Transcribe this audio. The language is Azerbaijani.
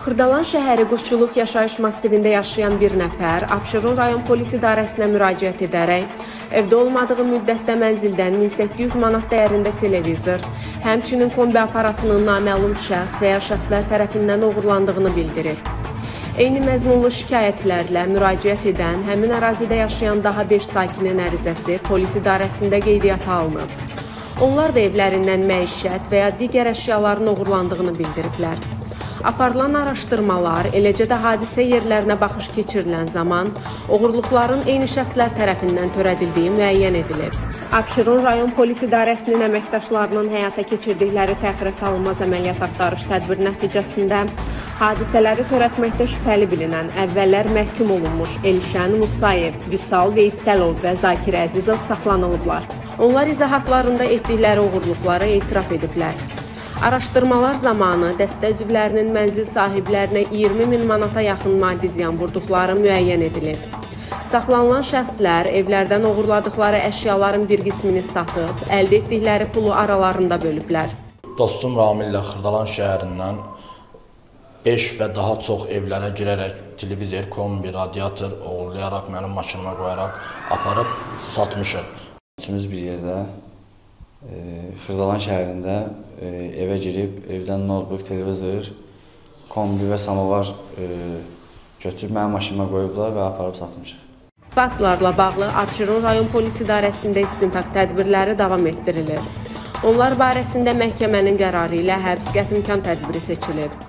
Xırdalan şəhəri Quşçuluq yaşayış massivində yaşayan bir nəfər Abşeron rayon polis idarəsinə müraciət edərək evdə olmadığı müddətdə mənzildən 1800 manat dəyərində televizor, həmçinin kombi aparatının naməlum şəxs və ya şəxslər tərəfindən oğurlandığını bildirib. Eyni məzmunlu şikayətlərlə müraciət edən həmin ərazidə yaşayan daha 5 sakinin ərizəsi polis idarəsində qeydiyyata alınıb. Onlar da evlərindən məişət və ya digər əşyaların oğurlandığını bildiriblər. Aparılan araşdırmalar, eləcə də hadisə yerlərinə baxış keçirilən zaman oğurluqların eyni şəxslər tərəfindən törədildiyi müəyyən edilir. Abşeron rayon polis idarəsinin əməkdaşlarının həyata keçirdikləri təxirə salınmaz əməliyyat axtarış tədbir nəticəsində hadisələri törətməkdə şübhəli bilinən əvvəllər məhkum olunmuş Elşən Musayev, Vüsal Veysəlov və Zakir Əzizov saxlanılıblar. Onlar izahatlarında etdikləri oğurluqlara etiraf ediblər. Araşdırmalar zamanı dəstə üzvlərinin mənzil sahiblərinə 20 min manata yaxın maddi ziyan vurduqları müəyyən edilib. Saxlanılan şəxslər evlərdən oğurladıqları əşyaların bir qismini satıb, əldə etdikləri pulu aralarında bölüblər. Dostum Ramillə Xırdalan şəhərindən 5 və daha çox evlərə girərək televizor, kombi, radiator oğurlayaraq mənim maşınıma qoyaraq aparıb satmışıq. Üçümüz bir yerdə Xırdalan şəhərində evə girib, evdən notebook, televizor, kombi və samovar götürüb mənim maşınıma qoyublar və aparıb satmışıq. Faktlarla bağlı Abşeron rayon polis idarəsində istintaq tədbirləri davam etdirilir. Onlar barəsində məhkəmənin qərarı ilə həbs qətimkan tədbiri seçilib.